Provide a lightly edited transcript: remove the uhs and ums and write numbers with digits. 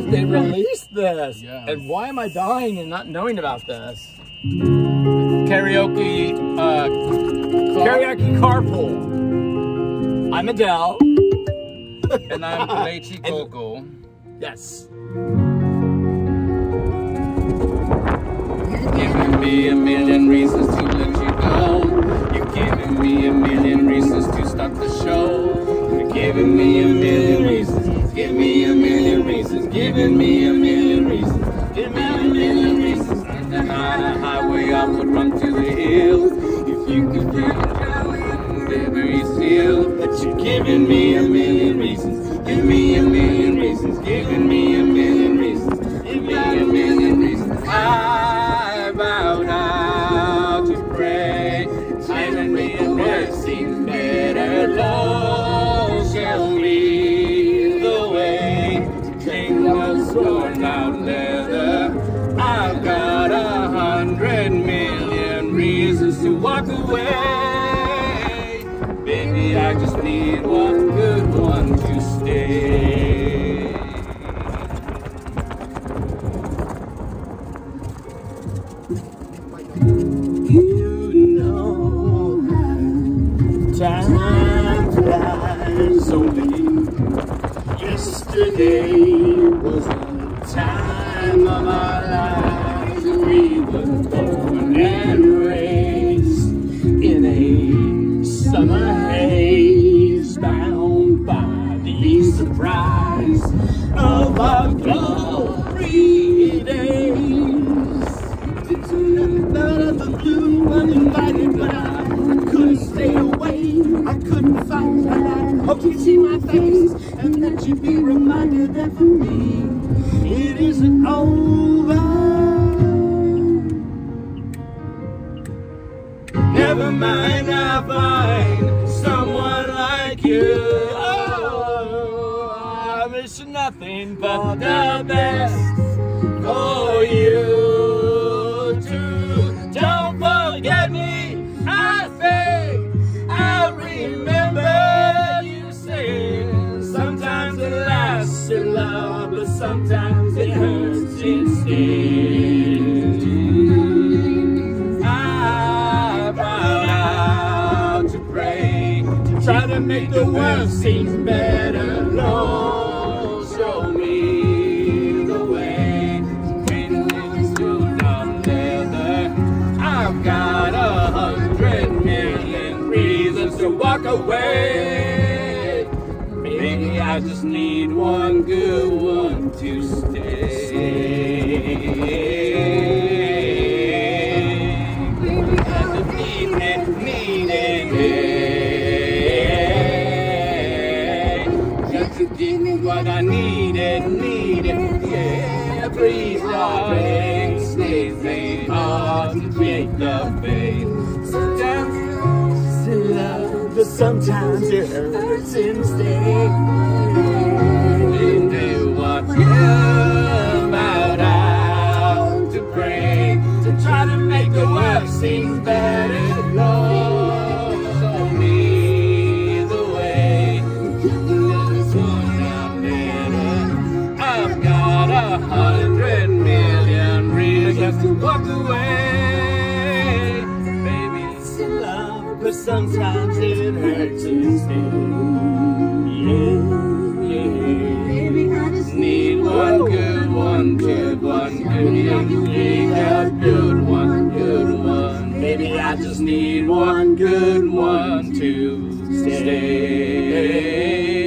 they released this. Yes. And why am I dying and not knowing about this? Karaoke, karaoke carpool. I'm Adele. And I'm Leche Coco. Yes. You're giving me a million reasons to let you go. You're giving me a million reasons to stop the show. You're giving me a million reasons. Give me a million reasons. Giving me a million reasons. Give me a million reasons. And then on a highway I would run to the hills. If you could feel the joy and every feel. But you're giving me a million reasons. Give me a million reasons. Giving me a million reasons. Give me a million reasons. I bowed out to pray. Giving me a mercy better. Lord, show me the way. King was torn out leather. I've got 100 million reasons to walk away. Baby, I just need one good one to stay. You know time flies only. Yesterday was the time of our lives. We were born and raised in a summer haze, bound by the surprise of our glory days. It's nothing out of the blue, uninvited, but I couldn't stay away. I couldn't fight, but I hope you'd see my face and that you'd be reminded that for me it isn't over. Never mind, I'll find someone like you. Oh, I wish nothing but the best for you too. Don't forget me, I say. I remember you saying sometimes it lasts in love, but sometimes it hurts instead. Try to make the world seem better. Lord, show me the way. When it's too down leather, I've got 100 million reasons to walk away. Maybe I just need one good one to stay. Maybe I just need it. Give me what I needed, yeah. Please, darling, stay hard to break the faith. Sometimes it's love, but sometimes it hurts instead. And do what you're about out to pray, to try to make the world seem better, Lord, show me the way. I've got 100 million reasons to walk away. Baby, it's love, but sometimes it hurts instead. Yeah, yeah. Baby, I just need one good one, good one, good one. Baby, I just need one good one to stay.